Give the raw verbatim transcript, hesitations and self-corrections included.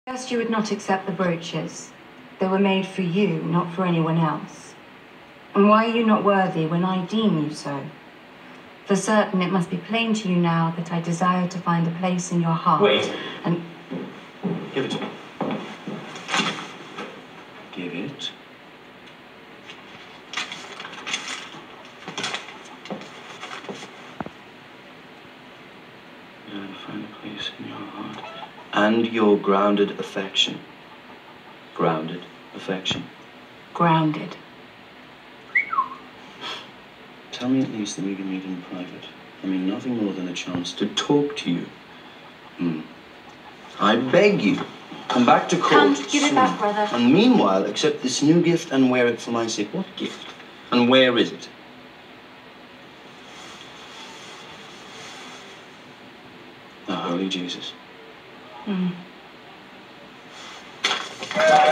First, you would not accept the brooches. They were made for you, not for anyone else. And why are you not worthy when I deem you so? For certain, it must be plain to you now that I desire to find a place in your heart. Wait. And Give it to me. Give it. Desire to find a place in your heart. And your grounded affection. Grounded affection. grounded. Tell me at least that we can meet in private. I mean, nothing more than a chance to talk to you. Hmm. I beg you, come back to court Come, give soon. it back, brother. And meanwhile, accept this new gift and wear it for my sake. What gift? And where is it? The Holy Jesus. Hmm.